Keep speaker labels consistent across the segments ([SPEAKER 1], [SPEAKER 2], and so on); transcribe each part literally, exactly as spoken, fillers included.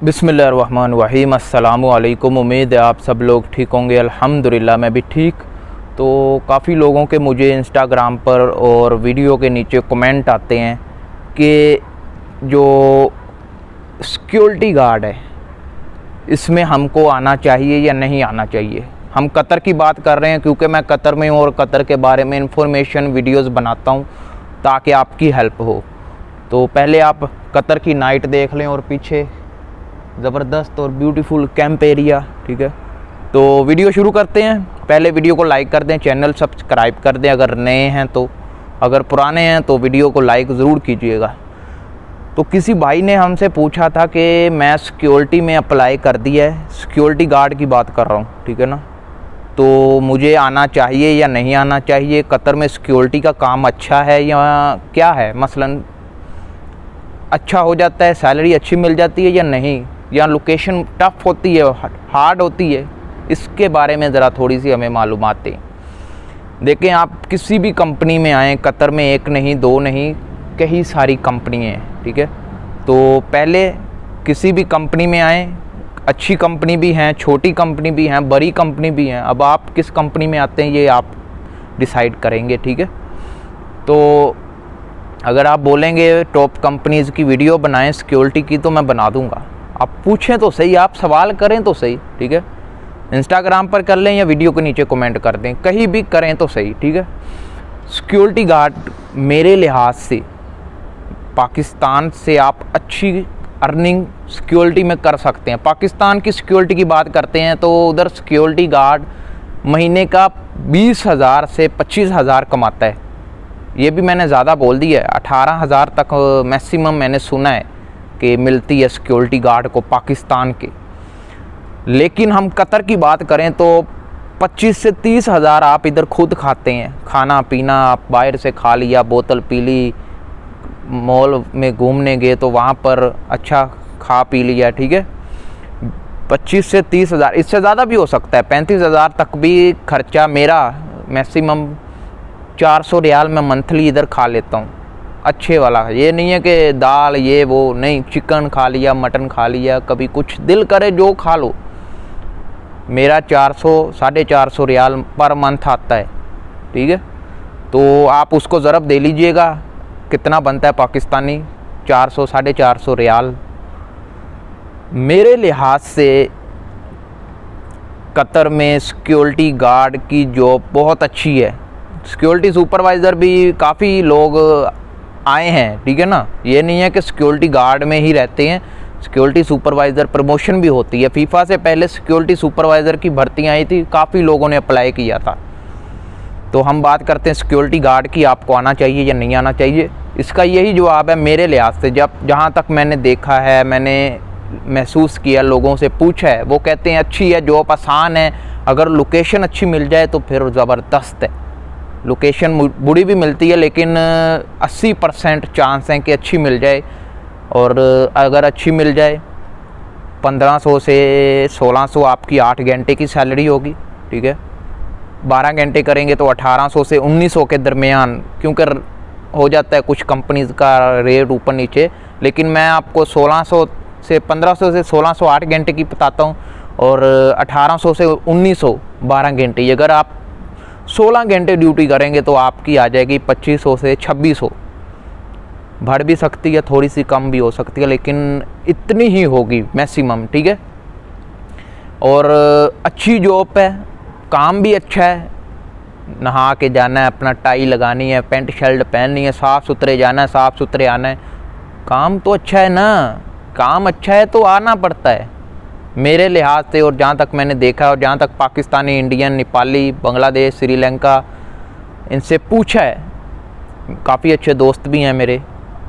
[SPEAKER 1] बिस्मिल्लाहिर्रहमानिर्रहीम। अस्सलामु अलैकुम। उम्मीद है आप सब लोग ठीक होंगे। अल्हम्दुलिल्लाह मैं भी ठीक। तो काफ़ी लोगों के मुझे इंस्टाग्राम पर और वीडियो के नीचे कमेंट आते हैं कि जो सिक्योरिटी गार्ड है इसमें हमको आना चाहिए या नहीं आना चाहिए। हम कतर की बात कर रहे हैं क्योंकि मैं कतर में हूँ और कतर के बारे में इंफॉर्मेशन वीडियोस बनाता हूँ ताकि आपकी हेल्प हो। तो पहले आप कतर की नाइट देख लें और पीछे ज़बरदस्त और ब्यूटीफुल कैंप एरिया। ठीक है, तो वीडियो शुरू करते हैं। पहले वीडियो को लाइक कर दें, चैनल सब्सक्राइब कर दें अगर नए हैं तो, अगर पुराने हैं तो वीडियो को लाइक ज़रूर कीजिएगा। तो किसी भाई ने हमसे पूछा था कि मैं सिक्योरिटी में अप्लाई कर दिया है, सिक्योरिटी गार्ड की बात कर रहा हूँ, ठीक है ना, तो मुझे आना चाहिए या नहीं आना चाहिए। कतर में सिक्योरिटी का काम अच्छा है या क्या है, मसलन अच्छा हो जाता है, सैलरी अच्छी मिल जाती है या नहीं, या लोकेशन टफ होती है, हार्ड होती है, इसके बारे में ज़रा थोड़ी सी हमें मालूमात दें। देखें, आप किसी भी कंपनी में आएँ, कतर में एक नहीं दो नहीं कई सारी कंपनी हैं, ठीक है। तो पहले किसी भी कंपनी में आएँ, अच्छी कंपनी भी हैं, छोटी कंपनी भी हैं, बड़ी कंपनी भी हैं। अब आप किस कंपनी में आते हैं ये आप डिसाइड करेंगे, ठीक है। तो अगर आप बोलेंगे टॉप कंपनीज़ की वीडियो बनाएं सिक्योरिटी की तो मैं बना दूंगा। आप पूछें तो सही, आप सवाल करें तो सही, ठीक है। इंस्टाग्राम पर कर लें या वीडियो के नीचे कमेंट कर दें, कहीं भी करें तो सही, ठीक है। सिक्योरिटी गार्ड मेरे लिहाज से पाकिस्तान से आप अच्छी अर्निंग सिक्योरिटी में कर सकते हैं। पाकिस्तान की सिक्योरिटी की बात करते हैं तो उधर सिक्योरिटी गार्ड महीने का बीस हज़ार से पच्चीस हज़ार कमाता है। ये भी मैंने ज़्यादा बोल दिया है, अठारह हज़ार तक मैक्सिमम मैंने सुना है कि मिलती है सिक्योरिटी गार्ड को पाकिस्तान के। लेकिन हम कतर की बात करें तो पच्चीस से तीस हज़ार आप इधर खुद खाते हैं, खाना पीना आप बाहर से खा लिया, बोतल पी ली, मॉल में घूमने गए तो वहाँ पर अच्छा खा पी लिया, ठीक है। पच्चीस से तीस हज़ार, इससे ज़्यादा भी हो सकता है, पैंतीस हज़ार तक भी खर्चा मेरा मैक्सिमम चार सौ रियाल में मंथली इधर खा लेता हूँ, अच्छे वाला। ये नहीं है कि दाल ये वो नहीं, चिकन खा लिया, मटन खा लिया, कभी कुछ दिल करे जो खा लो। मेरा चार सौ साढ़े चार सौ रियाल पर मंथ आता है, ठीक है। तो आप उसको ज़रब दे लीजिएगा कितना बनता है पाकिस्तानी, चार सौ साढ़े चार सौ रियाल। मेरे लिहाज से कतर में सिक्योरिटी गार्ड की जॉब बहुत अच्छी है। सिक्योरिटी सुपरवाइज़र भी काफ़ी लोग आए हैं, ठीक है ना। ये नहीं है कि सिक्योरिटी गार्ड में ही रहते हैं, सिक्योरिटी सुपरवाइज़र प्रमोशन भी होती है। फीफा से पहले सिक्योरिटी सुपरवाइज़र की भर्ती आई थी, काफ़ी लोगों ने अप्लाई किया था। तो हम बात करते हैं सिक्योरिटी गार्ड की, आपको आना चाहिए या नहीं आना चाहिए। इसका यही जवाब है मेरे लिहाज से, जब जहाँ तक मैंने देखा है, मैंने महसूस किया, लोगों से पूछा है, वो कहते हैं अच्छी है, जॉब आसान है, अगर लोकेशन अच्छी मिल जाए तो फिर ज़बरदस्त है। लोकेशन बुरी भी मिलती है लेकिन अस्सी परसेंट चांस हैं कि अच्छी मिल जाए, और अगर अच्छी मिल जाए पंद्रह सौ से सोलह सौ आपकी आठ घंटे की सैलरी होगी, ठीक है। बारह घंटे करेंगे तो अठारह सौ से उन्नीस सौ के दरमियान, क्योंकि हो जाता है कुछ कंपनीज़ का रेट ऊपर नीचे। लेकिन मैं आपको सोलह सौ से पंद्रह सौ से सोलह सौ आठ घंटे की बताता हूँ, और अठारह सौ से उन्नीस सौ बारह घंटे। अगर आप सोलह घंटे ड्यूटी करेंगे तो आपकी आ जाएगी पच्चीस सौ से छब्बीस सौ। बढ़ भी सकती है, थोड़ी सी कम भी हो सकती है, लेकिन इतनी ही होगी मैक्सिमम, ठीक है। और अच्छी जॉब है, काम भी अच्छा है, नहा के जाना है, अपना टाई लगानी है, पैंट शर्ट पहननी है, साफ़ सुथरे जाना है, साफ़ सुथरे आना है। काम तो अच्छा है ना, काम अच्छा है तो आना पड़ता है मेरे लिहाज से। और जहाँ तक मैंने देखा और जहाँ तक पाकिस्तानी, इंडियन, नेपाली, बांग्लादेश, श्रीलंका, इनसे पूछा है, काफ़ी अच्छे दोस्त भी हैं मेरे,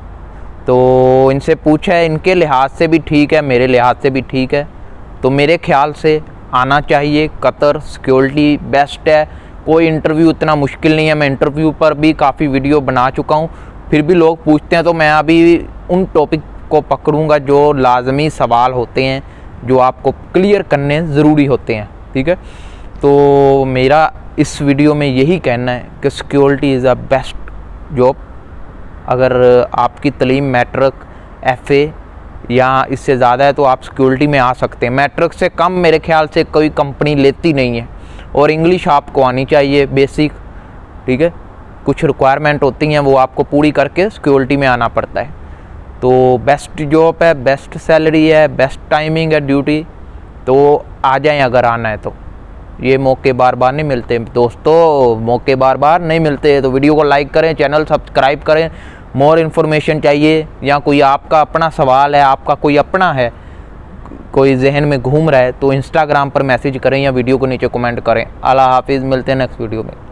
[SPEAKER 1] तो इनसे पूछा है, इनके लिहाज से भी ठीक है, मेरे लिहाज से भी ठीक है। तो मेरे ख्याल से आना चाहिए। कतर सिक्योरिटी बेस्ट है, कोई इंटरव्यू इतना मुश्किल नहीं है। मैं इंटरव्यू पर भी काफ़ी वीडियो बना चुका हूँ, फिर भी लोग पूछते हैं तो मैं अभी उन टॉपिक को पकड़ूंगा जो लाजमी सवाल होते हैं, जो आपको क्लियर करने ज़रूरी होते हैं, ठीक है। तो मेरा इस वीडियो में यही कहना है कि security is a best job. अगर आपकी तलीम मैट्रिक, एफ ए या इससे ज़्यादा है तो आप सिक्योरिटी में आ सकते हैं। मैट्रिक से कम मेरे ख्याल से कोई कंपनी लेती नहीं है। और इंग्लिश आपको आनी चाहिए बेसिक, ठीक है। कुछ रिक्वायरमेंट होती हैं वो आपको पूरी करके सिक्योरिटी में आना पड़ता है। तो बेस्ट जॉब है, बेस्ट सैलरी है, बेस्ट टाइमिंग है ड्यूटी, तो आ जाएं अगर आना है तो। ये मौके बार बार नहीं मिलते दोस्तों, मौके बार बार नहीं मिलते। तो वीडियो को लाइक करें, चैनल सब्सक्राइब करें। मोर इन्फॉर्मेशन चाहिए या कोई आपका अपना सवाल है, आपका कोई अपना है, कोई जहन में घूम रहा है, तो इंस्टाग्राम पर मैसेज करें या वीडियो को नीचे कमेंट करें। अल्लाह हाफिज़, मिलते हैं नेक्स्ट वीडियो में।